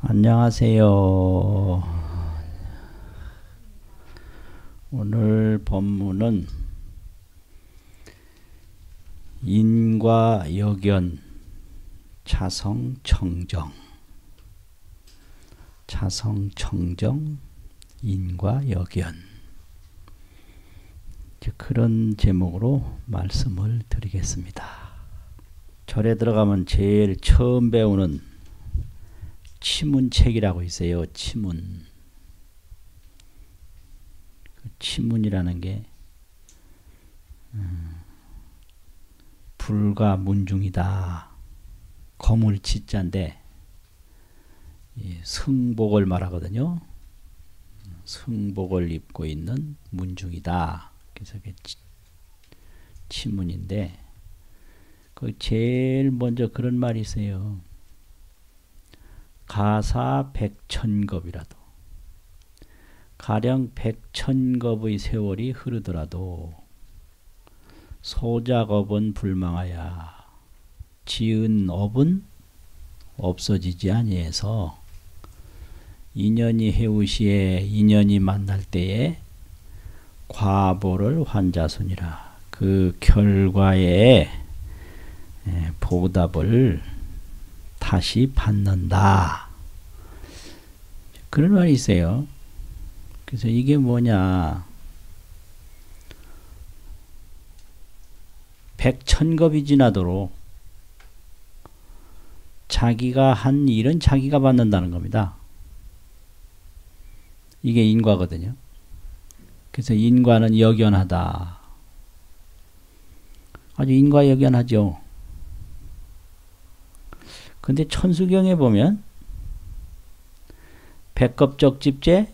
안녕하세요. 오늘 법문은 인과 역연 자성청정, 자성청정 인과 역연, 그런 제목으로 말씀을 드리겠습니다. 절에 들어가면 제일 처음 배우는 치문책이라고 있어요. 치문. 치문이라는 게 불과 문중이다. 거물 치자인데 승복을 말하거든요. 승복을 입고 있는 문중이다. 그래서 그게 치문인데 그 제일 먼저 그런 말이 있어요. 가사 백천겁이라도, 가령 백천겁의 세월이 흐르더라도 소작업은 불망하여 지은 업은 없어지지 아니해서 인연이 해우시에 인연이 만날 때에 과보를 환자손이라, 그 결과의 보답을 다시 받는다. 그런 말이 있어요. 그래서 이게 뭐냐. 백천겁이 지나도록 자기가 한 일은 자기가 받는다는 겁니다. 이게 인과거든요. 그래서 인과는 역연하다. 아주 인과역연하죠. 근데 천수경에 보면 백겁적집제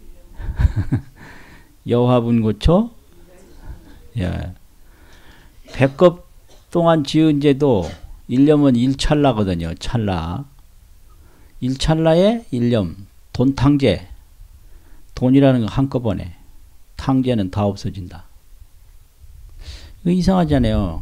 여화분고초, 예. 백겁 동안 지은 죄도 일념은 일찰나거든요. 찰나. 일찰나에 일념, 돈탕제. 돈이라는 거 한꺼번에. 탕제는 다 없어진다. 이거 이상하잖아요.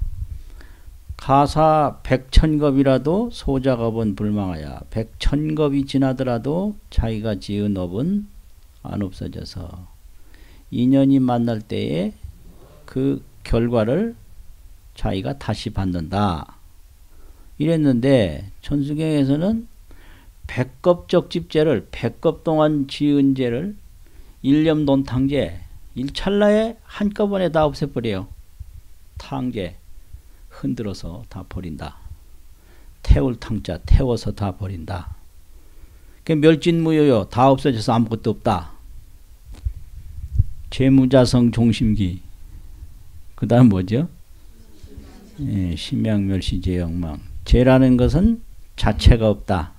가사 백천겁이라도 소작업은 불망하여, 백천겁이 지나더라도 자기가 지은 업은 안 없어져서 인연이 만날 때에 그 결과를 자기가 다시 받는다. 이랬는데 천수경에서는 백겁적집죄를, 백겁 동안 지은 죄를 일념돈탕제, 일찰나에 한꺼번에 다 없애버려요. 탕제. 흔들어서 다 버린다. 태울 탕자, 태워서 다 버린다. 멸진무효요. 다 없어져서 아무것도 없다. 죄무자성 종심기. 그 다음 뭐죠? 예, 심양멸시죄영망. 죄라는 것은 자체가 없다.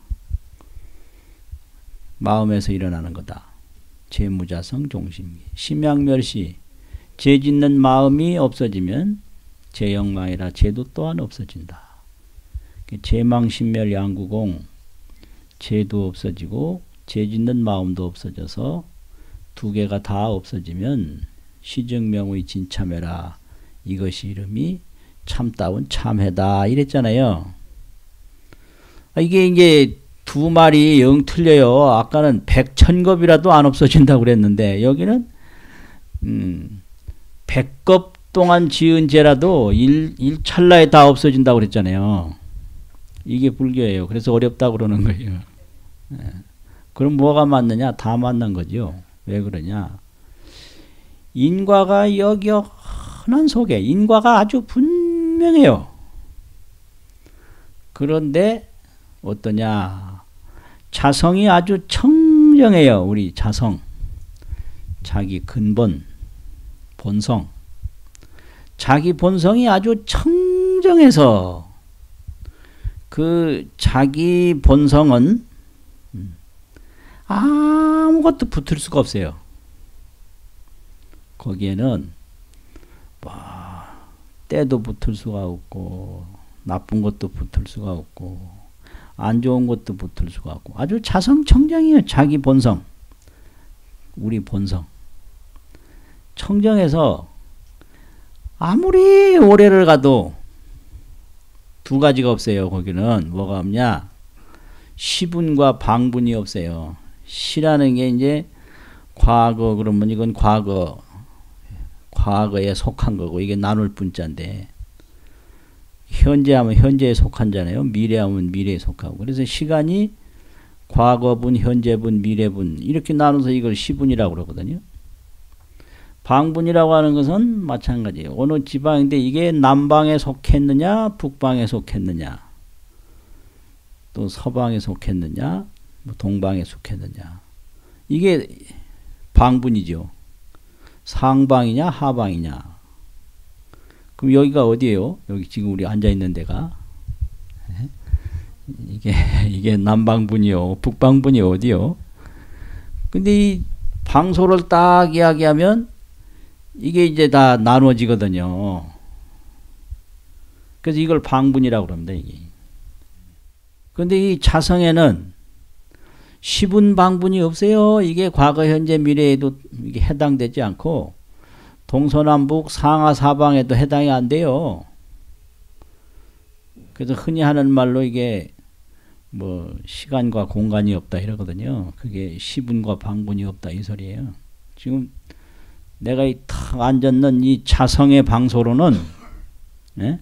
마음에서 일어나는 거다. 죄무자성 종심기. 심양멸시. 죄 짓는 마음이 없어지면 죄영망이라 죄도 또한 없어진다. 죄망신멸 양구공, 죄도 없어지고 죄 짓는 마음도 없어져서 두 개가 다 없어지면 시증명의 진참해라. 이것이 이름이 참다운 참해다. 이랬잖아요. 이게 이제 두 말이 영 틀려요. 아까는 백천겁이라도 안 없어진다고 그랬는데 여기는 백겁 동안 지은 죄라도 일찰나에 다 없어진다고 그랬잖아요. 이게 불교예요. 그래서 어렵다고 그러는 거예요. 그럼 뭐가 맞느냐? 다 맞는 거죠. 왜 그러냐? 인과가 역연한 속에 인과가 아주 분명해요. 그런데 어떠냐? 자성이 아주 청정해요. 우리 자성. 자기 근본, 본성. 자기 본성이 아주 청정해서 그 자기 본성은 아무것도 붙을 수가 없어요. 거기에는 뭐 때도 붙을 수가 없고 나쁜 것도 붙을 수가 없고 안 좋은 것도 붙을 수가 없고 아주 자성청정이에요. 자기 본성. 우리 본성. 청정해서 아무리 오래를 가도 두 가지가 없어요. 거기는 뭐가 없냐? 시분과 방분이 없어요. 시라는 게 이제 과거 그러면 이건 과거에 속한 거고 이게 나눌 분자인데 현재 하면 현재에 속한 자네요. 미래 하면 미래에 속하고. 그래서 시간이 과거분, 현재분, 미래분 이렇게 나눠서 이걸 시분이라고 그러거든요. 방분이라고 하는 것은 마찬가지예요. 어느 지방인데 이게 남방에 속했느냐 북방에 속했느냐 또 서방에 속했느냐 뭐 동방에 속했느냐 이게 방분이죠. 상방이냐 하방이냐. 그럼 여기가 어디예요? 여기 지금 우리 앉아있는 데가 이게 남방분이요 북방분이 어디요? 근데 이 방소를 딱 이야기하면 이게 이제 다 나눠지거든요. 그래서 이걸 방분이라고 그럽니다. 이게. 근데 이 자성에는 시분 방분이 없어요. 이게 과거 현재 미래에도 이게 해당되지 않고 동서남북 상하 사방에도 해당이 안 돼요. 그래서 흔히 하는 말로 이게 뭐 시간과 공간이 없다 이러거든요. 그게 시분과 방분이 없다 이 소리예요. 지금 내가 이 탁 앉았는 이 자성의 방소로는 예?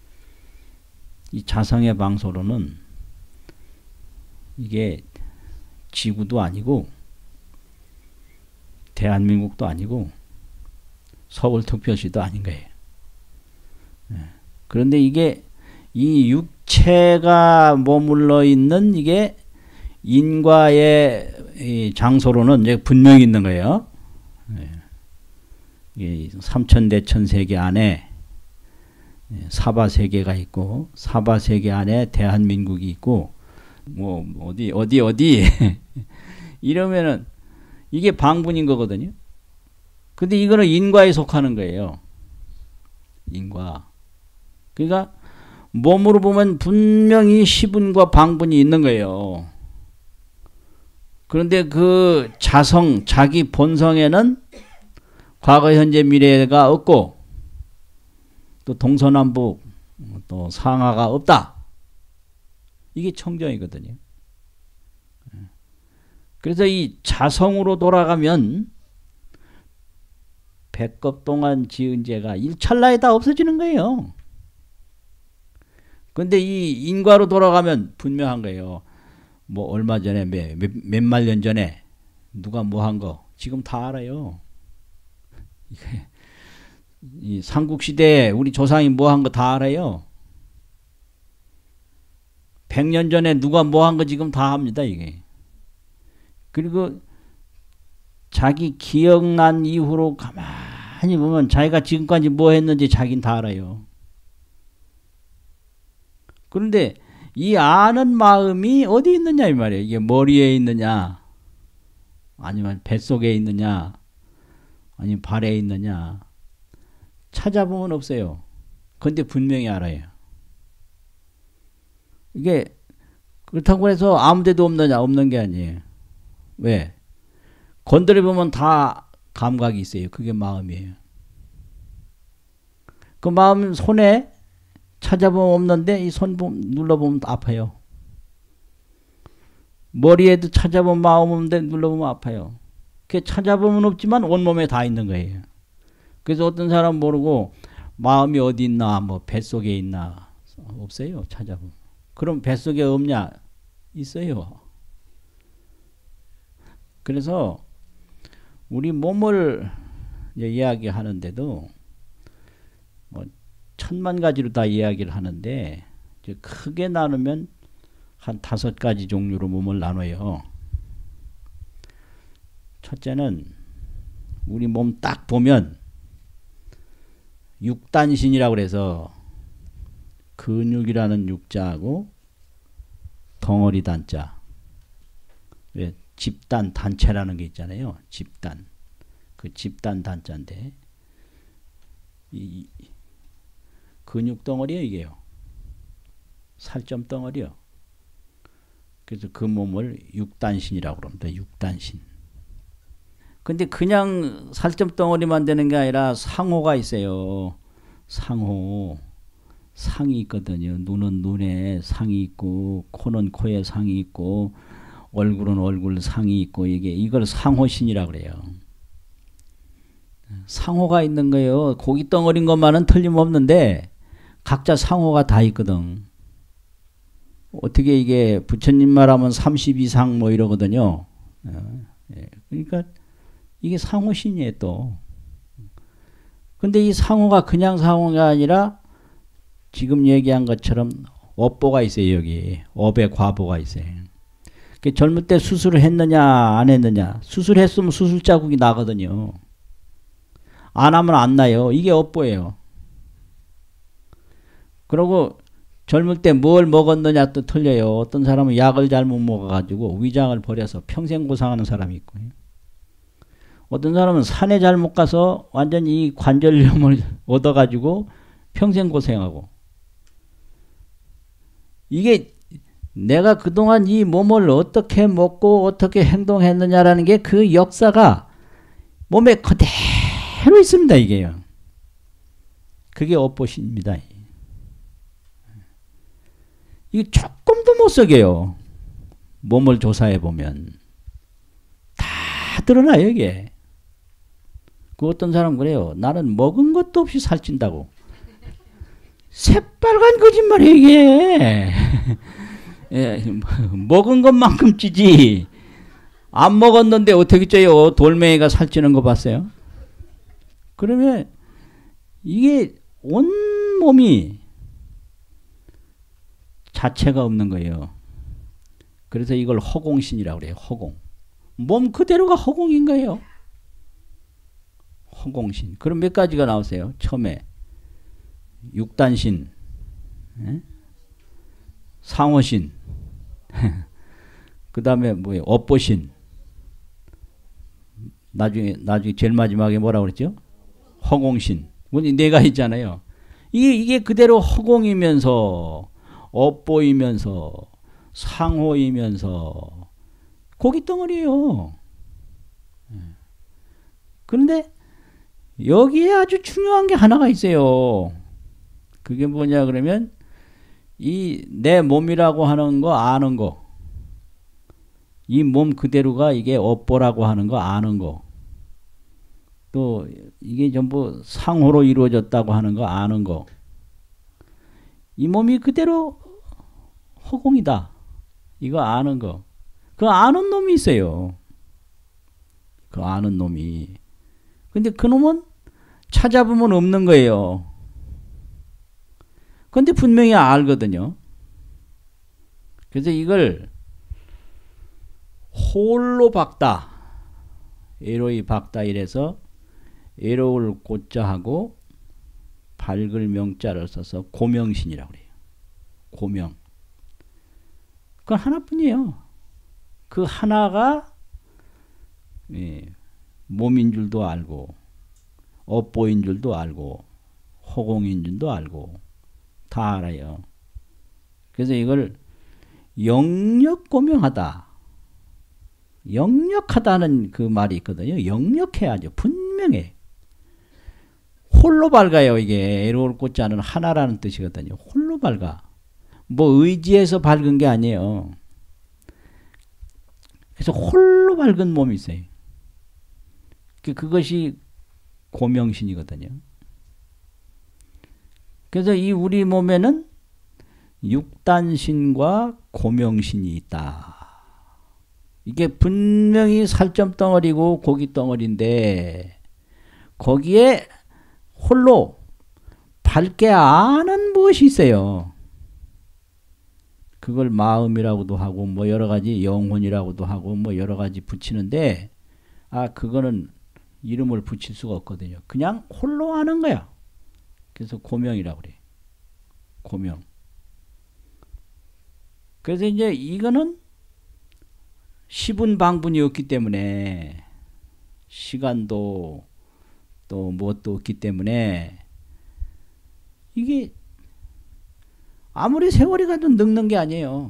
이 자성의 방소로는 이게 지구도 아니고 대한민국도 아니고 서울특별시도 아닌 거예요. 예. 그런데 이게 이 육체가 머물러 있는 이게 인과의 이 장소로는 이제 분명히 있는 거예요. 이 삼천대천세계 안에 사바세계가 있고 사바세계 안에 대한민국이 있고 뭐 어디 이러면은 이게 방분인 거거든요. 근데 이거는 인과에 속하는 거예요. 인과. 그러니까 몸으로 보면 분명히 시분과 방분이 있는 거예요. 그런데 그 자성, 자기 본성에는 과거, 현재, 미래가 없고 또 동서남북, 또 상하가 없다. 이게 청정이거든요. 그래서 이 자성으로 돌아가면 백겁 동안 지은 죄가 일찰나에 다 없어지는 거예요. 근데 이 인과로 돌아가면 분명한 거예요. 뭐 얼마 전에 몇만 년 전에 누가 뭐 한 거 지금 다 알아요. 이 삼국시대에 우리 조상이 뭐 한 거 다 알아요. 100년 전에 누가 뭐 한 거 지금 다 합니다. 이게. 그리고 자기 기억난 이후로 가만히 보면 자기가 지금까지 뭐 했는지 자기는 다 알아요. 그런데 이 아는 마음이 어디 있느냐 이 말이에요. 이게 머리에 있느냐 아니면 뱃속에 있느냐 아니면 발에 있느냐 찾아보면 없어요. 근데 분명히 알아요. 이게 그렇다고 해서 아무 데도 없느냐 없는 게 아니에요. 왜? 건드려보면 다 감각이 있어요. 그게 마음이에요. 그 마음 손에 찾아보면 없는데 이 손 눌러보면 아파요. 머리에도 찾아보면 마음 없는데 눌러보면 아파요. 그게 찾아보면 없지만 온몸에 다 있는 거예요. 그래서 어떤 사람 모르고 마음이 어디 있나 뭐 뱃속에 있나 없어요. 찾아보면. 그럼 뱃속에 없냐? 있어요. 그래서 우리 몸을 이야기하는데도 뭐 천만 가지로 다 이야기를 하는데 크게 나누면 한 5가지 종류로 몸을 나눠요. 첫째는 우리 몸 딱 보면 육단신이라고 그래서 근육이라는 육자하고 덩어리 단자, 왜 집단 단체라는 게 있잖아요. 집단. 그 집단 단자인데 이 근육 덩어리요 이게요. 살점 덩어리요. 그래서 그 몸을 육단신이라고 그럽니다. 육단신. 근데 그냥 살점 덩어리만 되는 게 아니라 상호가 있어요. 상호. 상이 있거든요. 눈은 눈에 상이 있고 코는 코에 상이 있고 얼굴은 얼굴 상이 있고 이걸 상호신이라고 그래요. 상호가 있는 거예요. 고기 덩어리인 것만은 틀림없는데 각자 상호가 다 있거든. 어떻게 이게 부처님 말하면 30 이상 뭐 이러거든요. 그러니까 이게 상호신이에요 또. 근데 이 상호가 그냥 상호가 아니라 지금 얘기한 것처럼 업보가 있어요. 여기 업의 과보가 있어요. 젊을 때 수술을 했느냐 안 했느냐. 수술했으면 수술 자국이 나거든요. 안 하면 안 나요. 이게 업보예요. 그리고 젊을 때 뭘 먹었느냐 또 틀려요. 어떤 사람은 약을 잘못 먹어가지고 위장을 버려서 평생 고생하는 사람이 있고, 어떤 사람은 산에 잘못 가서 완전히 이 관절염을 얻어가지고 평생 고생하고. 이게 내가 그동안 이 몸을 어떻게 먹고 어떻게 행동했느냐라는 게 그 역사가 몸에 그대로 있습니다. 이게요. 그게 업보신입니다. 이게 조금도 못 속여요. 몸을 조사해 보면 다 드러나요. 이게. 그 어떤 사람 그래요. 나는 먹은 것도 없이 살찐다고. 새빨간 거짓말이에요 이게. 예, 먹은 것만큼 찌지. 안 먹었는데 어떻게 쪄요. 돌멩이가 살찌는 거 봤어요? 그러면 이게 온 몸이 자체가 없는 거예요. 그래서 이걸 허공신이라고 그래요. 허공. 몸 그대로가 허공인 거예요. 허공신. 그럼 몇 가지가 나오세요? 처음에 육단신, 상호신, 그 다음에 뭐예요? 업보신. 나중에 제일 마지막에 뭐라고 그랬죠? 허공신. 네 가지 있잖아요. 이게 그대로 허공이면서 업보이면서 상호이면서 고기 덩어리예요. 그런데 여기에 아주 중요한 게 하나가 있어요. 그게 뭐냐 그러면 이 내 몸이라고 하는 거 아는 거, 이 몸 그대로가 이게 업보라고 하는 거 아는 거, 또 이게 전부 상호로 이루어졌다고 하는 거 아는 거, 이 몸이 그대로 허공이다 이거 아는 거, 그 아는 놈이 있어요. 그 아는 놈이. 근데 그 놈은 찾아보면 없는 거예요. 근데 분명히 알거든요. 그래서 이걸 홀로 박다, 에로이 박다 이래서 에로울 고자하고 밝을 명자를 써서 고명신이라고 그래요. 고명. 그건 하나뿐이에요. 그 하나가 몸인 줄도 알고 업보인 줄도 알고 허공인 줄도 알고 다 알아요. 그래서 이걸 영역고명하다. 영역하다는 그 말이 있거든요. 영역해야죠. 분명해. 홀로 밝아요. 이게 에로울 꽃자는 하나라는 뜻이거든요. 홀로 밝아. 뭐 의지해서 밝은 게 아니에요. 그래서 홀로 밝은 몸이 있어요. 그것이 고명신이거든요. 그래서 이 우리 몸에는 육단신과 고명신이 있다. 이게 분명히 살점덩어리고 고기덩어리인데 거기에 홀로 밝게 아는 무엇이 있어요. 그걸 마음이라고도 하고 뭐 여러 가지 영혼이라고도 하고 뭐 여러 가지 붙이는데 그거는 이름을 붙일 수가 없거든요. 그냥 홀로 아는 거야. 그래서 고명이라고 그래. 고명. 그래서 이제 이거는 시분방분이 없기 때문에 시간도 또 무엇도 없기 때문에 이게 아무리 세월이 가도 늙는 게 아니에요.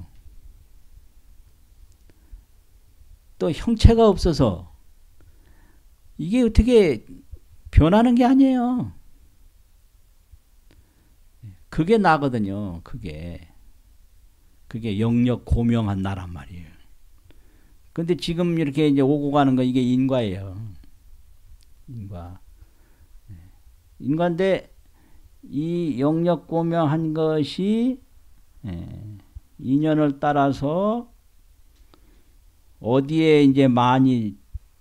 또 형체가 없어서 이게 어떻게 변하는 게 아니에요. 그게 나거든요. 그게 영력 고명한 나란 말이에요. 근데 지금 이렇게 이제 오고 가는 거 이게 인과예요. 인과인데 이 영력 고명한 것이 인연을 따라서 어디에 이제 많이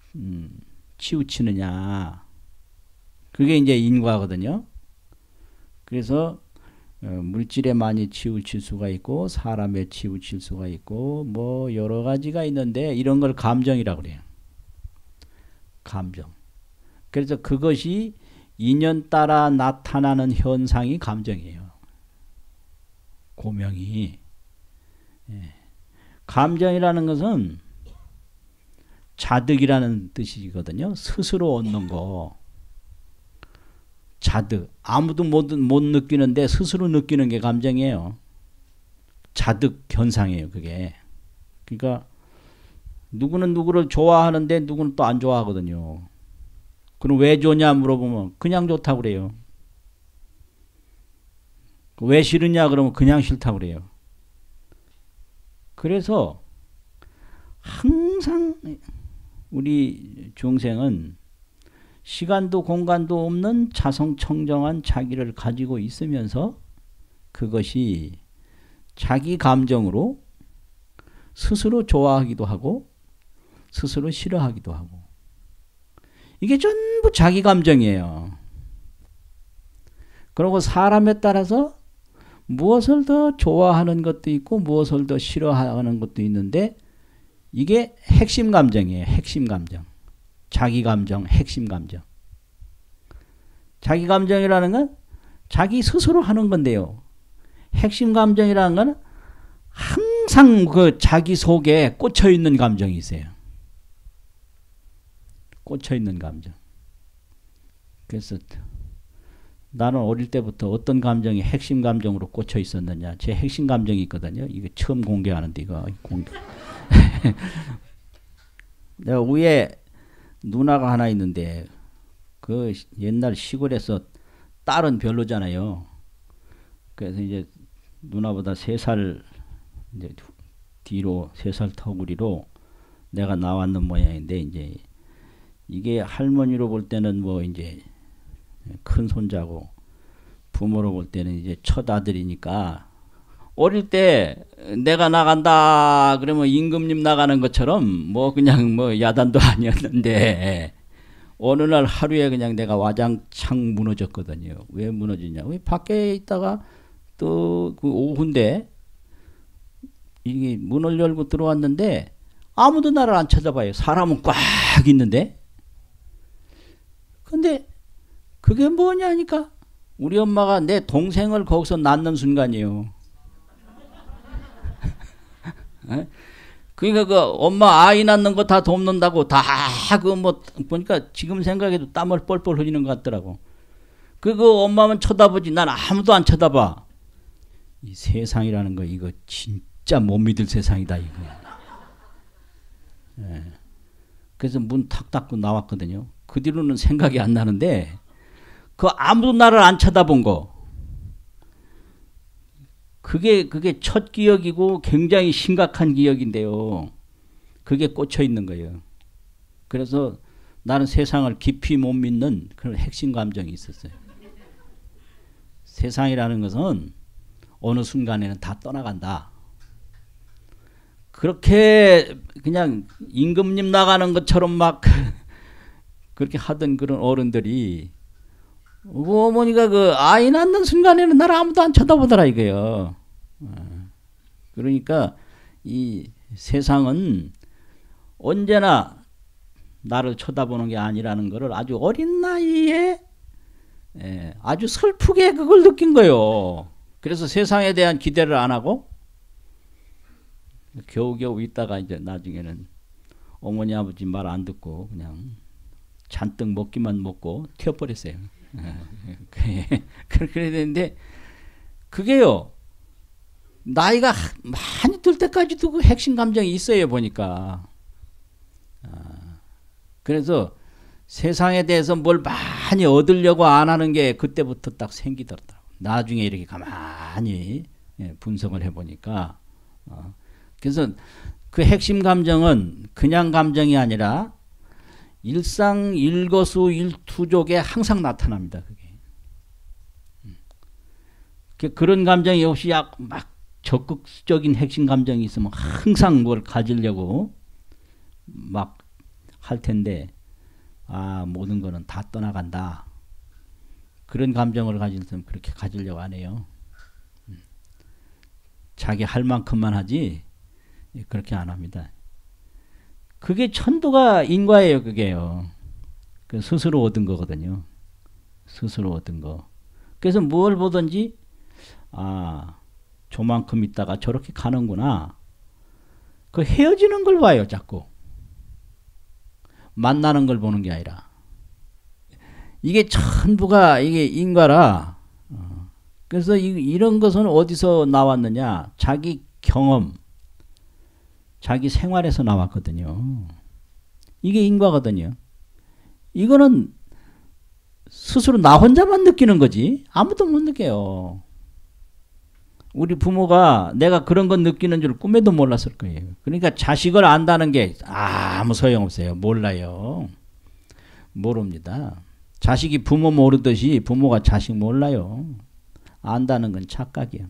치우치느냐. 그게 이제 인과거든요. 그래서 물질에 많이 치우칠 수가 있고 사람에 치우칠 수가 있고 뭐 여러 가지가 있는데 이런 걸 감정이라고 그래요. 감정. 그래서 그것이 인연 따라 나타나는 현상이 감정이에요. 고명이. 감정이라는 것은 자득이라는 뜻이거든요. 스스로 얻는 거. 자득. 아무도 못 느끼는데 스스로 느끼는 게 감정이에요. 자득 현상이에요. 그게. 그러니까 누구는 누구를 좋아하는데 누구는 또 안 좋아하거든요. 그럼 왜 좋냐 물어보면 그냥 좋다고 그래요. 왜 싫으냐 그러면 그냥 싫다고 그래요. 그래서 항상 우리 중생은 시간도 공간도 없는 자성청정한 자기를 가지고 있으면서 그것이 자기 감정으로 스스로 좋아하기도 하고 스스로 싫어하기도 하고 이게 전부 자기 감정이에요. 그리고 사람에 따라서 무엇을 더 좋아하는 것도 있고 무엇을 더 싫어하는 것도 있는데 이게 핵심 감정이에요. 핵심 감정. 자기 감정, 핵심 감정. 자기 감정이라는 건 자기 스스로 하는 건데요. 핵심 감정이라는 건 항상 그 자기 속에 꽂혀 있는 감정이 있어요. 꽂혀 있는 감정. 그래서 나는 어릴 때부터 어떤 감정이 핵심 감정으로 꽂혀 있었느냐. 제 핵심 감정이 있거든요. 이거 처음 공개하는데 이거 공개. 내가 위에 누나가 하나 있는데 그 옛날 시골에서 딸은 별로잖아요. 그래서 이제 누나보다 3살 이제 뒤로 3살 터구리로 내가 나왔는 모양인데 이제 이게 할머니로 볼 때는 뭐 이제 큰 손자고 부모로 볼 때는 이제 첫 아들이니까 어릴 때 내가 나간다 그러면 임금님 나가는 것처럼 뭐 그냥 뭐 야단도 아니었는데 어느 날 하루에 그냥 내가 와장창 무너졌거든요. 왜 무너지냐? 왜 밖에 있다가 또 그 오후인데 이게 문을 열고 들어왔는데 아무도 나를 안 쳐다봐요. 사람은 꽉 있는데. 근데 그게 뭐냐니까 우리 엄마가 내 동생을 거기서 낳는 순간이에요. 그러니까 그 엄마 아이 낳는 거 다 돕는다고 다 그 뭐 보니까 지금 생각해도 땀을 뻘뻘 흘리는 것 같더라고. 그 엄마만 쳐다보지 난 아무도 안 쳐다봐. 이 세상이라는 거 이거 진짜 못 믿을 세상이다 이거. 예. 그래서 문 탁 닫고 나왔거든요. 그 뒤로는 생각이 안 나는데 그 아무도 나를 안 쳐다본 거. 그게 첫 기억이고 굉장히 심각한 기억인데요. 그게 꽂혀 있는 거예요. 그래서 나는 세상을 깊이 못 믿는 그런 핵심 감정이 있었어요. 세상이라는 것은 어느 순간에는 다 떠나간다. 그렇게 그냥 임금님 나가는 것처럼 막 그렇게 하던 그런 어른들이 어머니가 그 아이 낳는 순간에는 나를 아무도 안 쳐다보더라 이거예요. 그러니까 이 세상은 언제나 나를 쳐다보는 게 아니라는 것을 아주 어린 나이에 아주 슬프게 그걸 느낀 거예요. 그래서 세상에 대한 기대를 안 하고 겨우겨우 있다가 이제 나중에는 어머니 아버지 말 안 듣고 그냥 잔뜩 먹기만 먹고 튀어버렸어요. 그래야 되는데 그게요 나이가 많이 들 때까지도 그 핵심 감정이 있어요 보니까. 그래서 세상에 대해서 뭘 많이 얻으려고 안 하는 게 그때부터 딱 생기더라고요. 나중에 이렇게 가만히 분석을 해보니까 그래서 그 핵심 감정은 그냥 감정이 아니라 일상 일거수 일투족에 항상 나타납니다. 그게 그런 감정이 없이 막 적극적인 핵심 감정이 있으면 항상 뭘 가지려고 막 할 텐데 모든 거는 다 떠나간다. 그런 감정을 가지면 그렇게 가지려고 안 해요. 자기 할 만큼만 하지 그렇게 안 합니다. 그게 천도가 인과예요. 그게요. 그 스스로 얻은 거거든요. 스스로 얻은 거. 그래서 뭘 보든지 저만큼 있다가 저렇게 가는구나. 그 헤어지는 걸 봐요. 자꾸. 만나는 걸 보는 게 아니라. 이게 전부가 이게 인과라. 그래서 이런 것은 어디서 나왔느냐. 자기 경험, 자기 생활에서 나왔거든요. 이게 인과거든요. 이거는 스스로 나 혼자만 느끼는 거지 아무도 못 느껴요. 우리 부모가 내가 그런 건 느끼는 줄 꿈에도 몰랐을 거예요. 그러니까 자식을 안다는 게 아무 소용없어요. 몰라요. 모릅니다. 자식이 부모 모르듯이 부모가 자식 몰라요. 안다는 건 착각이에요.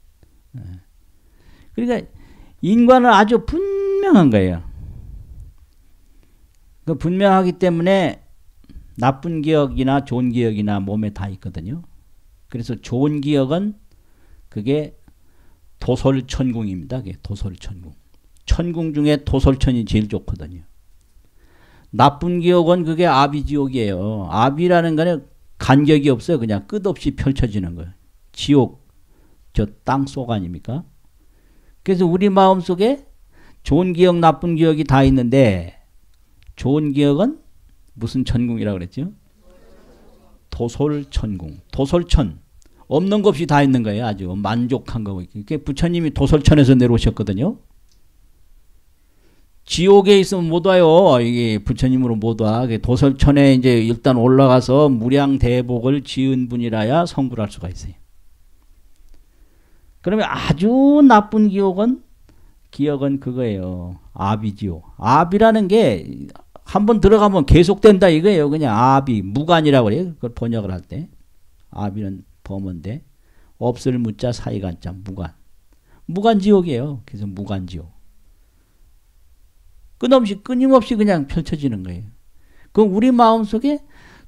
그러니까 인과는 아주 분명한 거예요. 그 분명하기 때문에 나쁜 기억이나 좋은 기억이나 몸에 다 있거든요. 그래서 좋은 기억은 그게 도솔천궁입니다. 그게 도솔천궁. 천궁 중에 도솔천이 제일 좋거든요. 나쁜 기억은 그게 아비지옥이에요. 아비라는 거는 간격이 없어요. 그냥 끝없이 펼쳐지는 거예요. 지옥, 저 땅속 아닙니까? 그래서 우리 마음속에 좋은 기억, 나쁜 기억이 다 있는데 좋은 기억은 무슨 천궁이라고 그랬죠? 도솔천궁. 도솔천. 없는 것 없이 다 있는 거예요. 아주 만족한 거. 부처님이 도솔천에서 내려오셨거든요. 지옥에 있으면 못 와요. 이게 부처님으로 못 와. 도솔천에 이제 일단 올라가서 무량대복을 지은 분이라야 성불할 수가 있어요. 그러면 아주 나쁜 기억은 그거예요. 아비지요. 아비라는 게 한번 들어가면 계속된다 이거예요. 그냥 아비, 무간이라고 그래요. 그걸 번역을 할 때. 아비는 범인데 없을 무자 사이간자 무간. 무간지옥이에요. 그래서 무간지옥. 끊임없이 그냥 펼쳐지는 거예요. 그럼 우리 마음속에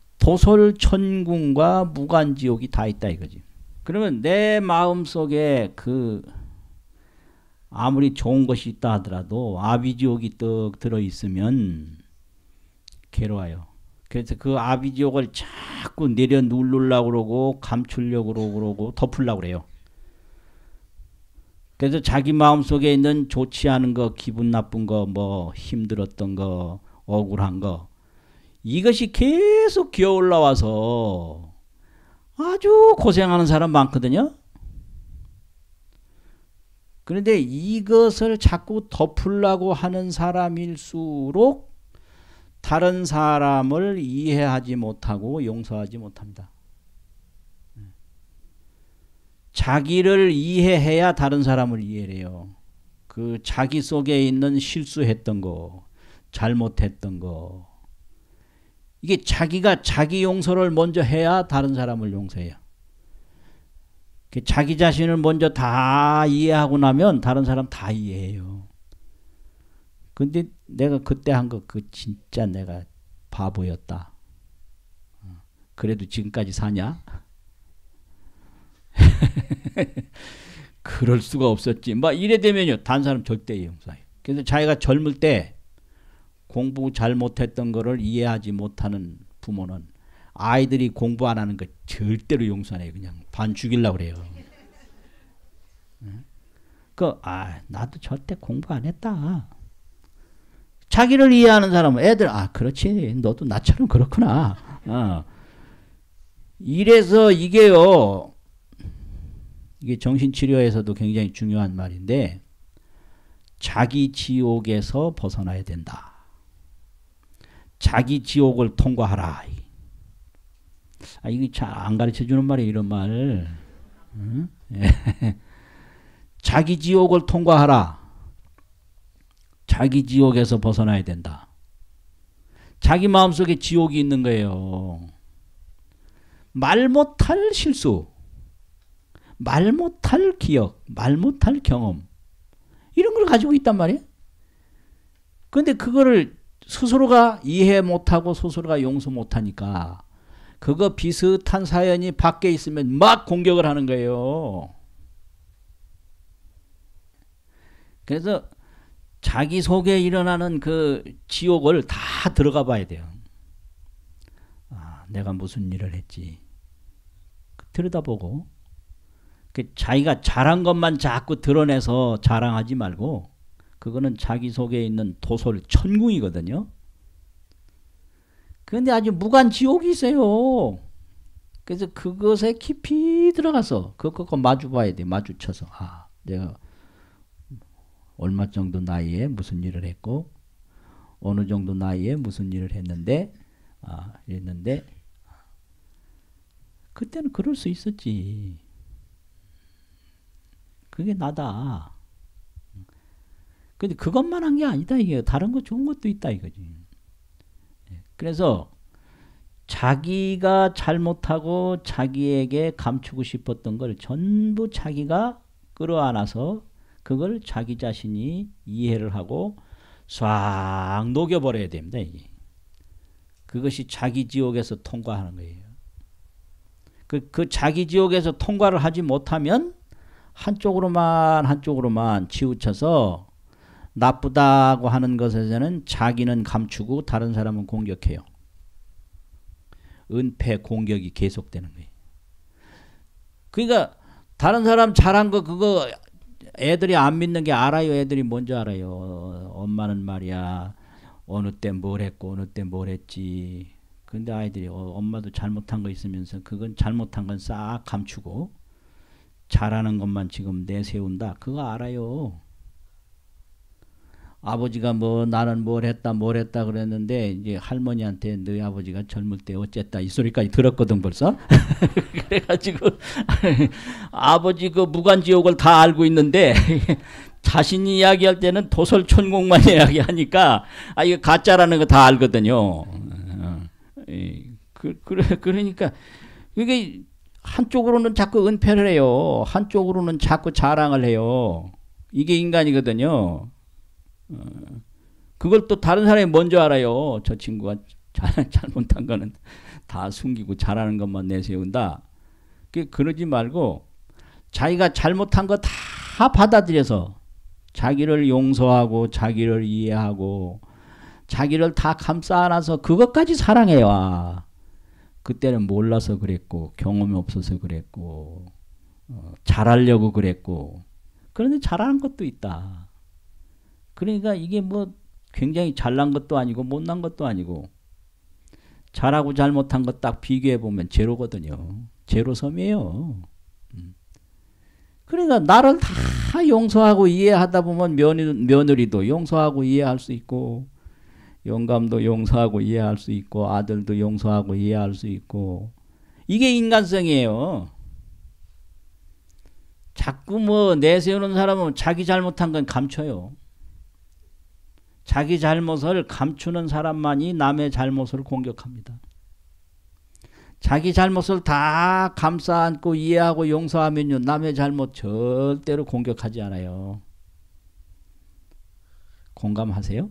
도솔천궁과 무간지옥이 다 있다 이거지. 그러면 내 마음속에 아무리 좋은 것이 있다 하더라도 아비지옥이 떡 들어있으면 괴로워요. 그래서 그 아비지옥을 자꾸 내려 누르려고 그러고 감추려고 그러고 덮으려고 그래요. 그래서 자기 마음속에 있는 좋지 않은 거, 기분 나쁜 거, 뭐 힘들었던 거, 억울한 거 이것이 계속 기어 올라와서 아주 고생하는 사람 많거든요. 그런데 이것을 자꾸 덮으려고 하는 사람일수록 다른 사람을 이해하지 못하고 용서하지 못합니다. 자기를 이해해야 다른 사람을 이해해요. 그 자기 속에 있는 실수했던 거, 잘못했던 거. 이게 자기가 자기 용서를 먼저 해야 다른 사람을 용서해요. 자기 자신을 먼저 다 이해하고 나면 다른 사람 다 이해해요. 근데 내가 그때 한 거 진짜 내가 바보였다. 그래도 지금까지 사냐? 그럴 수가 없었지. 막 이래 되면요. 다른 사람 절대 용서해요. 그래서 자기가 젊을 때 공부 잘못했던 거를 이해하지 못하는 부모는 아이들이 공부 안 하는 거 절대로 용서 안 해요. 그냥 반 죽이려고 그래요. 나도 저때 공부 안 했다. 자기를 이해하는 사람은 애들 그렇지. 너도 나처럼 그렇구나. 이래서 이게요. 이게 정신치료에서도 굉장히 중요한 말인데 자기 지옥에서 벗어나야 된다. 자기 지옥을 통과하라. 이게 잘 안 가르쳐주는 말이에요. 이런 말. 응? 자기 지옥을 통과하라. 자기 지옥에서 벗어나야 된다. 자기 마음속에 지옥이 있는 거예요. 말 못할 실수, 말 못할 기억, 말 못할 경험, 이런 걸 가지고 있단 말이에요. 그런데 그거를 스스로가 이해 못하고 스스로가 용서 못하니까 그거 비슷한 사연이 밖에 있으면 막 공격을 하는 거예요. 그래서 자기 속에 일어나는 그 지옥을 다 들어가 봐야 돼요. 아, 내가 무슨 일을 했지. 들여다보고 자기가 잘한 것만 자꾸 드러내서 자랑하지 말고 그거는 자기 속에 있는 도솔 천궁이거든요. 그런데 아주 무관 지옥이 있어요. 그래서 그것에 깊이 들어가서 그것과 마주 봐야 돼. 마주쳐서 아, 내가 얼마 정도 나이에 무슨 일을 했고 어느 정도 나이에 무슨 일을 했는데 이랬는데 그때는 그럴 수 있었지. 그게 나다. 근데 그것만 한 게 아니다. 이게 다른 거 좋은 것도 있다 이거지. 그래서 자기가 잘못하고 자기에게 감추고 싶었던 걸 전부 자기가 끌어안아서 그걸 자기 자신이 이해를 하고 싹 녹여버려야 됩니다. 이게. 그것이 자기 지옥에서 통과하는 거예요. 그 자기 지옥에서 통과를 하지 못하면 한쪽으로만 치우쳐서 나쁘다고 하는 것에서는 자기는 감추고 다른 사람은 공격해요. 은폐 공격이 계속되는 거예요. 그러니까 다른 사람 잘한 거 그거 애들이 안 믿는 게 알아요. 애들이 뭔지 알아요. 엄마는 말이야 어느 때 뭘 했고 어느 때 뭘 했지. 근데 아이들이 엄마도 잘못한 거 있으면서 그건 잘못한 건 싹 감추고 잘하는 것만 지금 내세운다. 그거 알아요. 아버지가 뭐 나는 뭘 했다 그랬는데 이제 할머니한테 너희 아버지가 젊을 때 어쨌다 이 소리까지 들었거든 벌써. 그래가지고 아버지 그 무간지옥을 다 알고 있는데 자신이 이야기할 때는 도설천공만 이야기하니까 이거 가짜라는 거 다 알거든요. 그러니까 이게 한쪽으로는 자꾸 은폐를 해요. 한쪽으로는 자꾸 자랑을 해요. 이게 인간이거든요. 그걸 또 다른 사람이 먼저 알아요. 저 친구가 잘못한 거는 다 숨기고 잘하는 것만 내세운다. 그러지 말고 자기가 잘못한 거 다 받아들여서 자기를 용서하고 자기를 이해하고 자기를 다 감싸 안아서 그것까지 사랑해요. 그때는 몰라서 그랬고 경험이 없어서 그랬고 잘하려고 그랬고 그런데 잘하는 것도 있다. 그러니까 이게 뭐 굉장히 잘난 것도 아니고 못난 것도 아니고 잘하고 잘못한 거 딱 비교해 보면 제로거든요. 제로섬이에요. 그러니까 나를 다 용서하고 이해하다 보면 며느리도 용서하고 이해할 수 있고 영감도 용서하고 이해할 수 있고 아들도 용서하고 이해할 수 있고 이게 인간성이에요. 자꾸 뭐 내세우는 사람은 자기 잘못한 건 감춰요. 자기 잘못을 감추는 사람만이 남의 잘못을 공격합니다. 자기 잘못을 다 감싸 안고 이해하고 용서하면요 남의 잘못 절대로 공격하지 않아요. 공감하세요?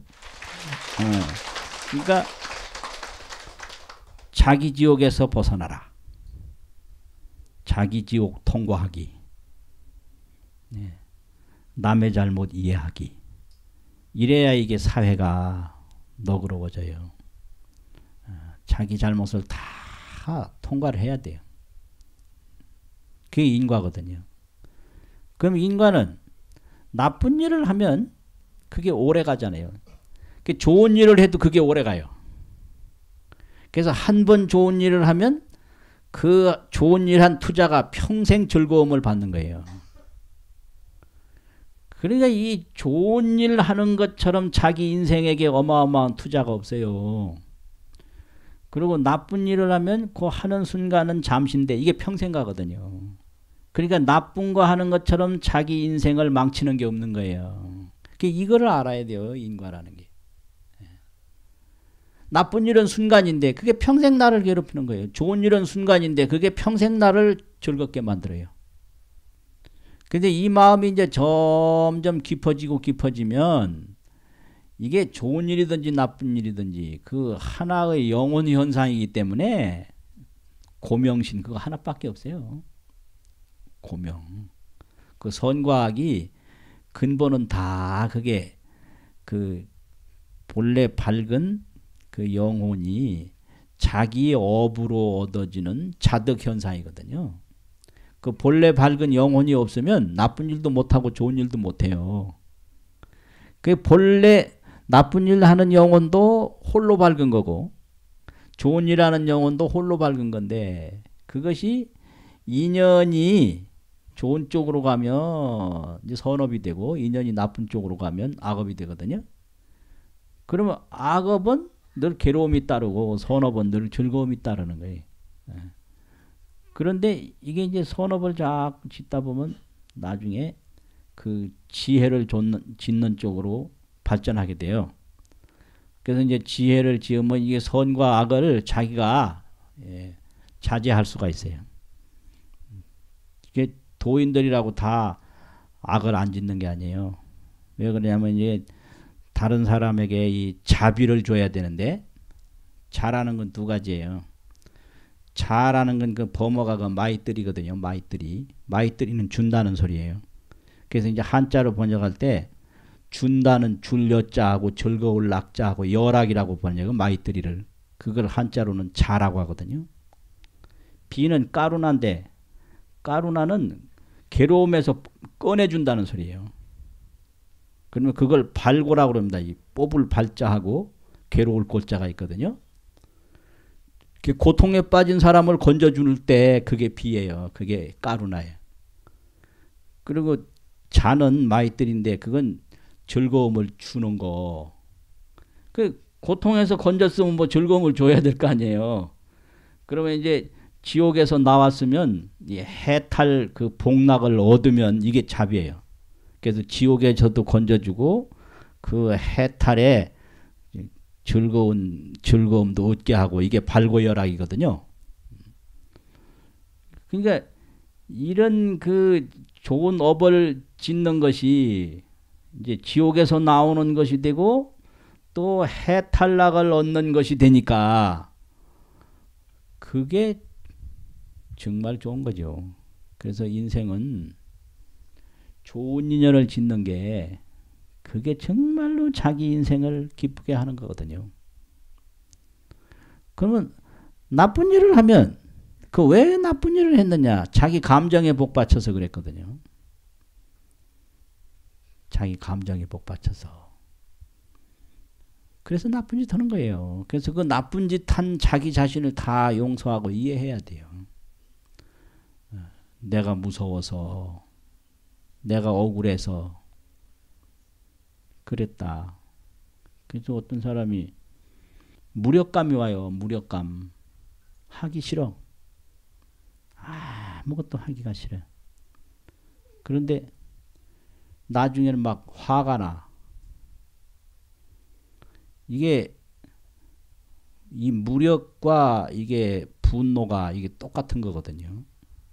그러니까 자기 지옥에서 벗어나라. 자기 지옥 통과하기. 남의 잘못 이해하기. 이래야 이게 사회가 너그러워져요. 자기 잘못을 다 통과를 해야 돼요. 그게 인과거든요. 그럼 인과는 나쁜 일을 하면 그게 오래 가잖아요. 좋은 일을 해도 그게 오래 가요. 그래서 한 번 좋은 일을 하면 그 좋은 일 한 투자가 평생 즐거움을 받는 거예요. 그러니까 이 좋은 일 하는 것처럼 자기 인생에게 어마어마한 투자가 없어요. 그리고 나쁜 일을 하면 그 하는 순간은 잠시인데 이게 평생 가거든요. 그러니까 나쁜 거 하는 것처럼 자기 인생을 망치는 게 없는 거예요. 이거를 알아야 돼요. 인과라는 게. 나쁜 일은 순간인데 그게 평생 나를 괴롭히는 거예요. 좋은 일은 순간인데 그게 평생 나를 즐겁게 만들어요. 근데 이 마음이 이제 점점 깊어지고 깊어지면 이게 좋은 일이든지 나쁜 일이든지 그 하나의 영혼 현상이기 때문에 고명신 그거 하나밖에 없어요. 고명. 그 선과 악이 근본은 다 그게 그 본래 밝은 그 영혼이 자기의 업으로 얻어지는 자득 현상이거든요. 그 본래 밝은 영혼이 없으면 나쁜 일도 못하고 좋은 일도 못해요. 그 본래 나쁜 일 하는 영혼도 홀로 밝은 거고 좋은 일 하는 영혼도 홀로 밝은 건데 그것이 인연이 좋은 쪽으로 가면 이제 선업이 되고 인연이 나쁜 쪽으로 가면 악업이 되거든요. 그러면 악업은 늘 괴로움이 따르고 선업은 늘 즐거움이 따르는 거예요. 그런데 이게 이제 선업을 자꾸 짓다 보면 나중에 그 지혜를 짓는 쪽으로 발전하게 돼요. 그래서 이제 지혜를 지으면 이게 선과 악을 자기가 자제할 수가 있어요. 이게 도인들이라고 다 악을 안 짓는 게 아니에요. 왜 그러냐면 이제 다른 사람에게 이 자비를 줘야 되는데 잘하는 건 두 가지예요. 잘하는 건 그 범어가 그 마이뜨리거든요. 마이뜨리. 마이뜨리는 준다는 소리예요. 그래서 이제 한자로 번역할 때 준다는 줄여자하고 즐거울 낙자하고 열악이라고 번역은 마이뜨리를. 그걸 한자로는 자라고 하거든요. 비는 까루나인데 까루나는 괴로움에서 꺼내준다는 소리예요. 그러면 그걸 발고라고 그럽니다. 이 뽑을 발자하고 괴로울 골자가 있거든요. 고통에 빠진 사람을 건져줄 때 그게 비예요. 그게 까루나예요. 그리고 자는 마이뜰인데 그건 즐거움을 주는 거. 그 고통에서 건졌으면 뭐 즐거움을 줘야 될 거 아니에요. 그러면 이제 지옥에서 나왔으면 이 해탈 그 복락을 얻으면 이게 자비예요. 그래서 지옥에서도 건져주고 그 해탈에 즐거움도 얻게 하고 이게 발고열악이거든요. 그러니까 이런 그 좋은 업을 짓는 것이 이제 지옥에서 나오는 것이 되고 또 해탈락을 얻는 것이 되니까 그게 정말 좋은 거죠. 그래서 인생은 좋은 인연을 짓는 게 그게 정말로 자기 인생을 기쁘게 하는 거거든요. 그러면 나쁜 일을 하면 그 왜 나쁜 일을 했느냐? 자기 감정에 복받쳐서 그랬거든요. 자기 감정에 복받쳐서. 그래서 나쁜 짓 하는 거예요. 그래서 그 나쁜 짓 한 자기 자신을 다 용서하고 이해해야 돼요. 내가 무서워서, 내가 억울해서 그랬다. 그래서 어떤 사람이 무력감이 와요. 무력감. 하기 싫어. 아무것도 하기가 싫어. 그런데 나중에는 막 화가 나. 이게 이 무력과 이게 분노가 이게 똑같은 거거든요.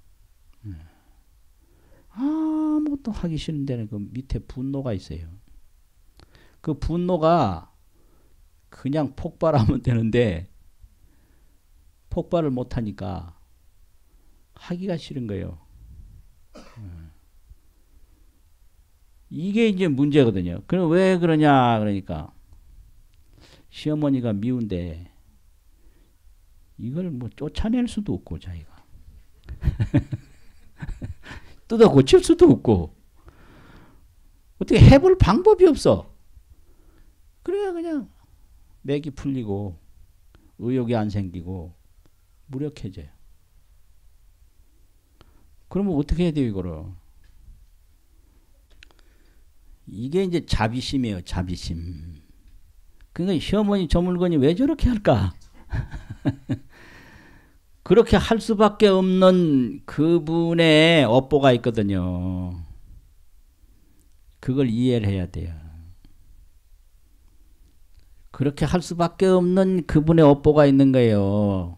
아무것도 하기 싫은 데는 그 밑에 분노가 있어요. 그 분노가 그냥 폭발하면 되는데 폭발을 못하니까 하기가 싫은 거예요. 이게 이제 문제거든요. 그럼 왜 그러냐 그러니까 시어머니가 미운데 이걸 뭐 쫓아낼 수도 없고 자기가 뜯어 고칠 수도 없고 어떻게 해볼 방법이 없어. 그래야 그냥 맥이 풀리고 의욕이 안 생기고 무력해져요. 그러면 어떻게 해야 돼요 이거를. 이게 이제 자비심이에요. 자비심. 그러니까 시어머니 저 물건이 왜 저렇게 할까? 그렇게 할 수밖에 없는 그분의 업보가 있거든요. 그걸 이해를 해야 돼요. 그렇게 할 수밖에 없는 그분의 업보가 있는 거예요.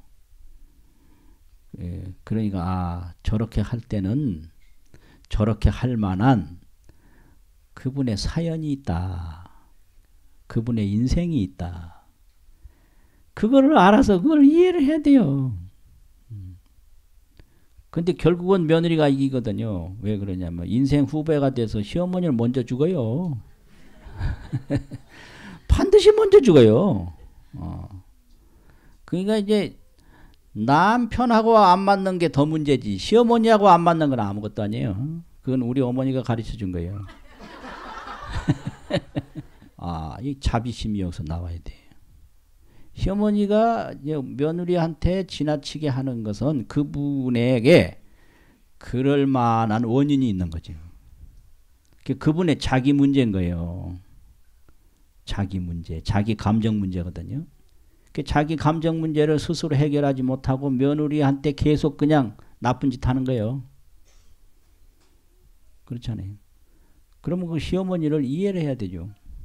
예, 그러니까 저렇게 할 때는 저렇게 할 만한 그분의 사연이 있다. 그분의 인생이 있다. 그거를 알아서 그걸 이해를 해야 돼요. 근데 결국은 며느리가 이기거든요. 왜 그러냐면 인생 후배가 돼서 시어머니를 먼저 죽어요. 반드시 먼저 죽어요. 그러니까 이제 남편하고 안 맞는 게 더 문제지 시어머니하고 안 맞는 건 아무것도 아니에요. 그건 우리 어머니가 가르쳐 준 거예요. 이 자비심이 여기서 나와야 돼요. 시어머니가 며느리한테 지나치게 하는 것은 그분에게 그럴 만한 원인이 있는 거죠. 그분의 자기 문제인 거예요. 자기 문제, 자기 감정 문제거든요. 자기 감정 문제를 스스로 해결하지 못하고 며느리한테 계속 그냥 나쁜 짓 하는 거예요. 그렇잖아요. 그러면 그 시어머니를 이해를 해야 되죠.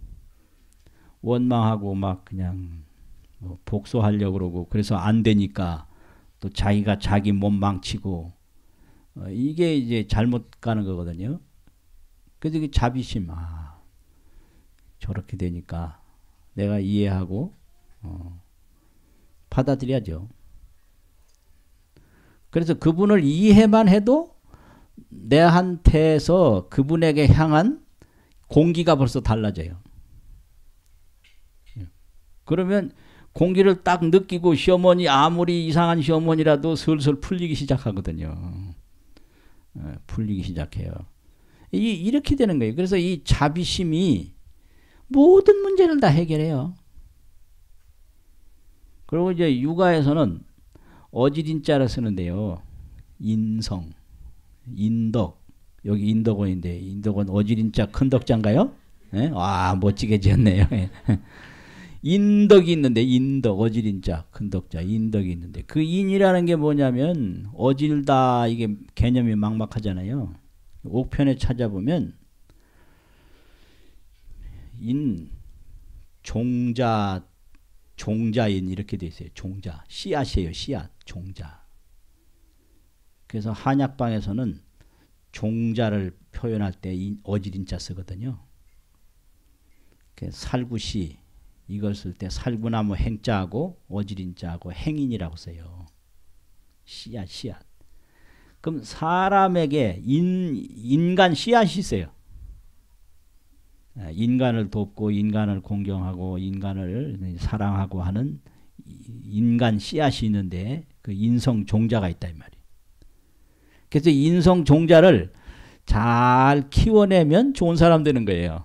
원망하고 막 그냥 복수하려고 그러고 그래서 안 되니까 또 자기가 자기 몸 망치고 이게 이제 잘못 가는 거거든요. 그래서 그 자비심 저렇게 되니까 내가 이해하고 받아들여야죠. 그래서 그분을 이해만 해도 내한테서 그분에게 향한 공기가 벌써 달라져요. 그러면 공기를 딱 느끼고 시어머니 아무리 이상한 시어머니라도 슬슬 풀리기 시작하거든요. 풀리기 시작해요. 이렇게 되는 거예요. 그래서 이 자비심이 모든 문제를 다 해결해요. 그리고 이제 육아에서는 어지린자를 쓰는데요. 인성, 인덕. 여기 인덕원인데 인덕원 어지린자 큰 덕자인가요? 네? 멋지게 지었네요. 인덕이 있는데 인덕 어지린자 큰 덕자 인덕이 있는데 그 인이라는 게 뭐냐면 어질다 이게 개념이 막막하잖아요. 옥편에 찾아보면 인 종자인 이렇게 돼 있어요. 종자 씨앗이에요. 씨앗 종자. 그래서 한약방에서는 종자를 표현할 때 어지린자 쓰거든요. 살구시 이걸 쓸 때 살구나무 행자하고 어지린자하고 행인이라고 써요. 씨앗. 그럼 사람에게 인간 씨앗이 있어요. 인간을 돕고 인간을 공경하고 인간을 사랑하고 하는 인간 씨앗이 있는데 그 인성 종자가 있다 이 말이에요. 그래서 인성 종자를 잘 키워내면 좋은 사람 되는 거예요.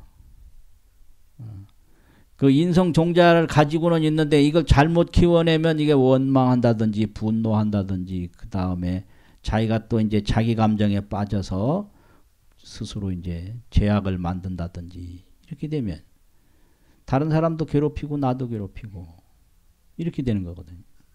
그 인성 종자를 가지고는 있는데 이걸 잘못 키워내면 이게 원망한다든지 분노한다든지 그 다음에 자기가 또 이제 자기 감정에 빠져서 스스로 이제 죄악을 만든다든지 이렇게 되면 다른 사람도 괴롭히고 나도 괴롭히고 이렇게 되는 거거든요.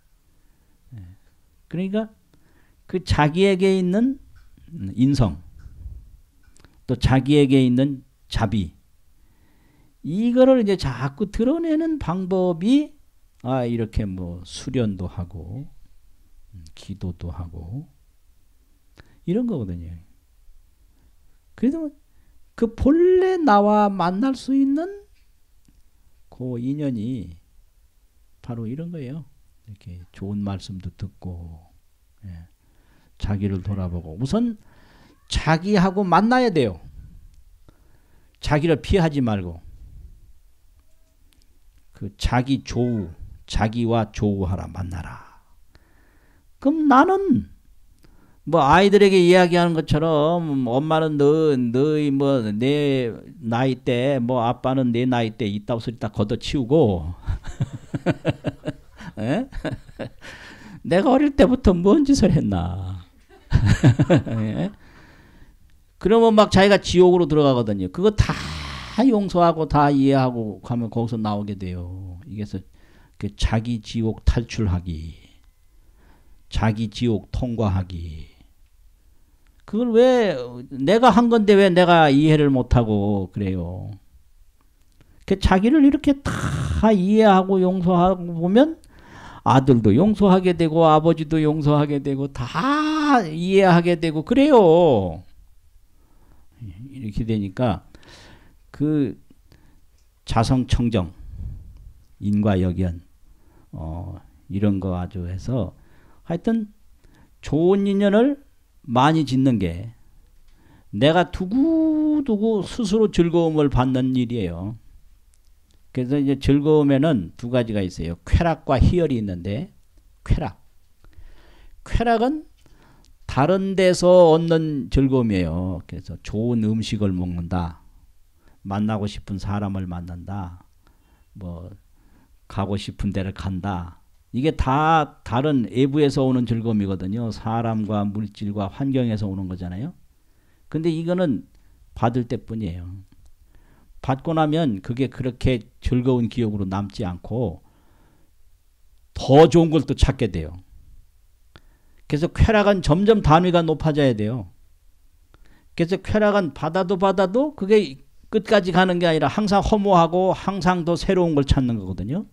그러니까 그 자기에게 있는 인성 또 자기에게 있는 자비 이거를 이제 자꾸 드러내는 방법이 이렇게 뭐 수련도 하고 기도도 하고 이런 거거든요. 그래도 그 본래 나와 만날 수 있는 그 인연이 바로 이런 거예요. 이렇게 좋은 말씀도 듣고 자기를 돌아보고 우선 자기하고 만나야 돼요. 자기를 피하지 말고 그 자기 조우, 자기와 조우하라 만나라. 그럼 나는 뭐 아이들에게 이야기하는 것처럼 엄마는 너희 뭐 내 나이 때 뭐 아빠는 내 나이 때 이따 소리 딱 걷어치우고 내가 어릴 때부터 뭔 짓을 했나. 그러면 막 자기가 지옥으로 들어가거든요. 그거 다 용서하고 다 이해하고 가면 거기서 나오게 돼요. 이게 그 자기 지옥 탈출하기. 자기 지옥 통과하기. 그걸 왜 내가 한 건데 왜 내가 이해를 못하고 그래요. 자기를 이렇게 다 이해하고 용서하고 보면 아들도 용서하게 되고 아버지도 용서하게 되고 다 이해하게 되고 그래요. 이렇게 되니까 그 자성청정, 인과역연 이런 거 아주 해서 하여튼 좋은 인연을 많이 짓는 게 내가 두고두고 스스로 즐거움을 받는 일이에요. 그래서 이제 즐거움에는 두 가지가 있어요. 쾌락과 희열이 있는데 쾌락은 다른 데서 얻는 즐거움이에요. 그래서 좋은 음식을 먹는다. 만나고 싶은 사람을 만난다. 뭐 가고 싶은 데를 간다. 이게 다 다른 외부에서 오는 즐거움이거든요. 사람과 물질과 환경에서 오는 거잖아요. 근데 이거는 받을 때뿐이에요. 받고 나면 그게 그렇게 즐거운 기억으로 남지 않고 더 좋은 걸 또 찾게 돼요. 그래서 쾌락은 점점 단위가 높아져야 돼요. 그래서 쾌락은 받아도 그게 끝까지 가는 게 아니라 항상 허무하고 항상 더 새로운 걸 찾는 거거든요.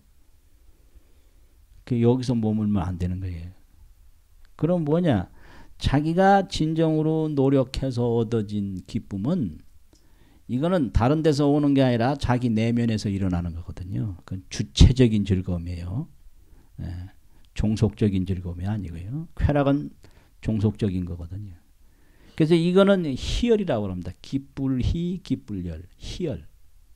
여기서 머물면 안 되는 거예요. 그럼 뭐냐? 자기가 진정으로 노력해서 얻어진 기쁨은 이거는 다른 데서 오는 게 아니라 자기 내면에서 일어나는 거거든요. 그건 주체적인 즐거움이에요. 종속적인 즐거움이 아니고요. 쾌락은 종속적인 거거든요. 그래서 이거는 희열이라고 합니다. 기쁠희, 기쁠열, 희열.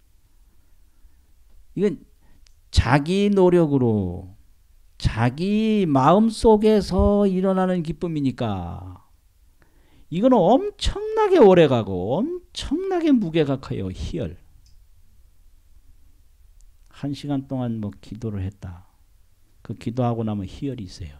이건 자기 노력으로 자기 마음속에서 일어나는 기쁨이니까 이거는 엄청나게 오래가고 엄청나게 무게가 커요. 희열. 1시간 동안 뭐 기도를 했다. 그 기도하고 나면 희열이 있어요.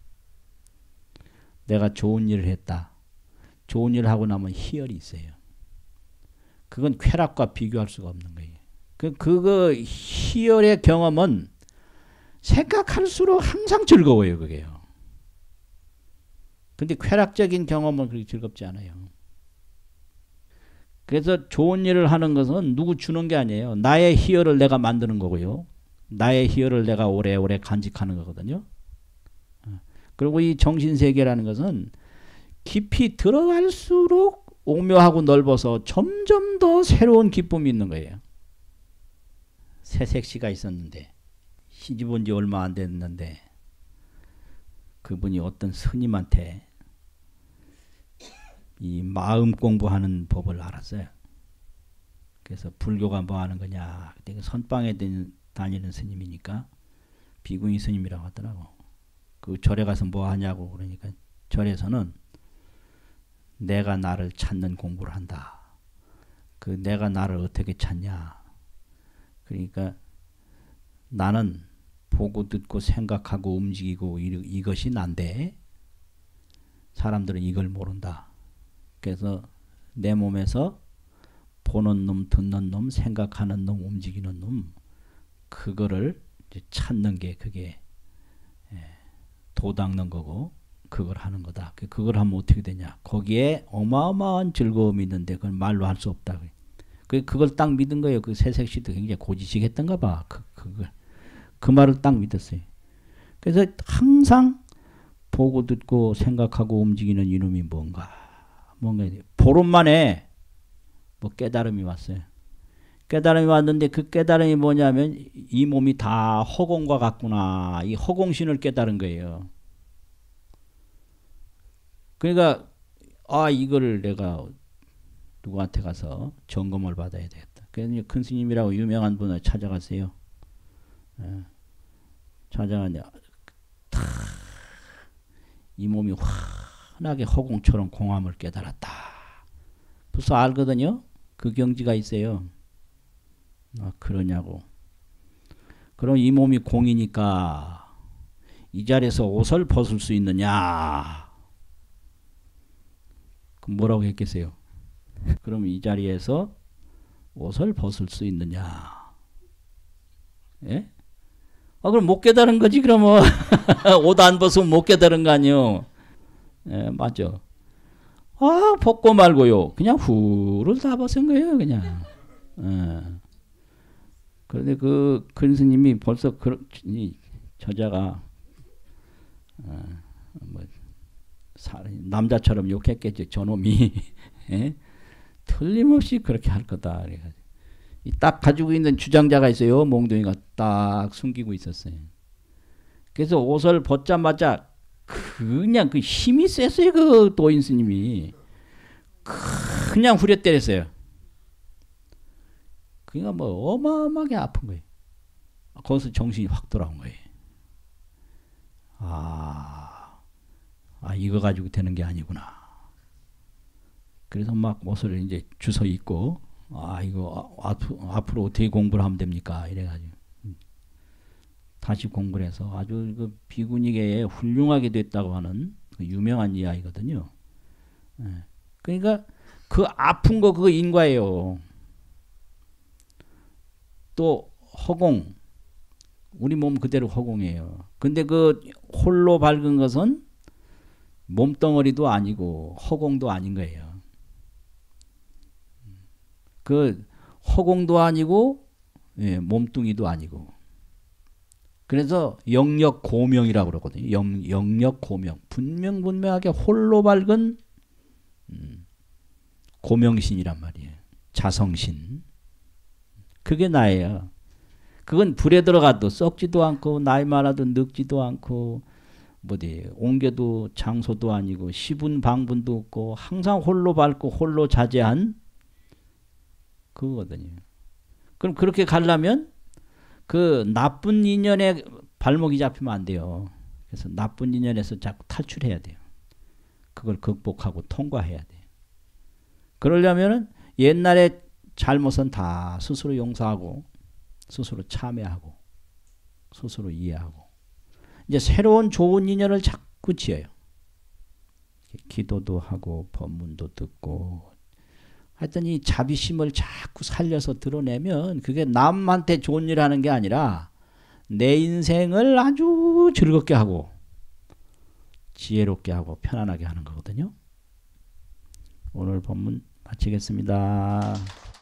내가 좋은 일을 했다. 좋은 일을 하고 나면 희열이 있어요. 그건 쾌락과 비교할 수가 없는 거예요. 그거 희열의 경험은 생각할수록 항상 즐거워요. 그게요. 근데 쾌락적인 경험은 그렇게 즐겁지 않아요. 그래서 좋은 일을 하는 것은 누구 주는 게 아니에요. 나의 희열을 내가 만드는 거고요. 나의 희열을 내가 오래오래 간직하는 거거든요. 그리고 이 정신세계라는 것은 깊이 들어갈수록 오묘하고 넓어서 점점 더 새로운 기쁨이 있는 거예요. 새색시가 있었는데 시집 온 지 얼마 안 됐는데 그분이 어떤 스님한테 이 마음 공부하는 법을 알았어요. 그래서 불교가 뭐 하는 거냐. 선방에 다니는 스님이니까 비구니 스님이라고 하더라고. 그 절에 가서 뭐 하냐고 그러니까 절에서는 내가 나를 찾는 공부를 한다. 그 내가 나를 어떻게 찾냐. 그러니까 나는 보고 듣고 생각하고 움직이고 이것이 난데 사람들은 이걸 모른다. 그래서 내 몸에서 보는 놈, 듣는 놈, 생각하는 놈, 움직이는 놈 그거를 찾는 게 그게 도 닦는 거고 그걸 하는 거다. 그걸 하면 어떻게 되냐. 거기에 어마어마한 즐거움이 있는데 그걸 말로 할 수 없다. 그걸 딱 믿은 거예요. 그 새색시도 굉장히 고지식했던가 봐. 그 말을 딱 믿었어요. 그래서 항상 보고 듣고 생각하고 움직이는 이놈이 뭔가 보름 만에 뭐 깨달음이 왔어요. 깨달음이 왔는데 그 깨달음이 뭐냐면 이 몸이 다 허공과 같구나. 이 허공신을 깨달은 거예요. 그러니까 이거를 내가 누구한테 가서 점검을 받아야 되겠다. 그래서 큰 스님이라고 유명한 분을 찾아갔어요. 찾아가냐 이 몸이 환하게 허공처럼 공함을 깨달았다. 벌써 알거든요. 그 경지가 있어요. 그러냐고. 그럼 이 몸이 공이니까 이 자리에서 옷을 벗을 수 있느냐. 그럼 뭐라고 했겠어요? 그럼 이 자리에서 옷을 벗을 수 있느냐. 예? 그럼 못 깨달은 거지, 그러면. 옷 안 벗으면 못 깨달은 거 아니요. 예, 맞죠. 벗고 말고요. 그냥 후를 다 벗은 거예요, 그냥. 예. 그런데 그 스님이 벌써 이 저자가, 뭐, 남자처럼 욕했겠죠, 저놈이. 예? 틀림없이 그렇게 할 거다. 그래가지고. 딱 가지고 있는 주장자가 있어요. 몽둥이가 딱 숨기고 있었어요. 그래서 옷을 벗자마자 그냥 그 힘이 셌어요. 그 도인 스님이. 그냥 후려 때렸어요. 그러니까 뭐 어마어마하게 아픈 거예요. 거기서 정신이 확 돌아온 거예요. 이거 가지고 되는 게 아니구나. 그래서 막 옷을 이제 주워 입고, 이거 앞으로 어떻게 공부를 하면 됩니까? 이래가지고 다시 공부를 해서 아주 그 비구니계에 훌륭하게 됐다고 하는 그 유명한 이야기거든요. 그러니까 그 아픈 거 그거 인과예요. 또 허공, 우리 몸 그대로 허공이에요. 근데 그 홀로 밝은 것은 몸덩어리도 아니고 허공도 아닌 거예요. 그 허공도 아니고 몸뚱이도 아니고. 그래서 영역 고명이라고 그러거든요. 영역 고명. 분명하게 홀로 밝은 고명신이란 말이에요. 자성신. 그게 나예요. 그건 불에 들어가도 썩지도 않고 나이 많아도 늙지도 않고 옮겨도 장소도 아니고 시분 방분도 없고 항상 홀로 밝고 홀로 자제한 그거거든요. 그럼 그렇게 가려면 그 나쁜 인연에 발목이 잡히면 안 돼요. 그래서 나쁜 인연에서 자꾸 탈출해야 돼요. 그걸 극복하고 통과해야 돼요. 그러려면은 옛날에 잘못은 다 스스로 용서하고 스스로 참회하고 스스로 이해하고 이제 새로운 좋은 인연을 자꾸 지어요. 기도도 하고 법문도 듣고 하여튼 이 자비심을 자꾸 살려서 드러내면 그게 남한테 좋은 일 하는 게 아니라 내 인생을 아주 즐겁게 하고 지혜롭게 하고 편안하게 하는 거거든요. 오늘 법문 마치겠습니다.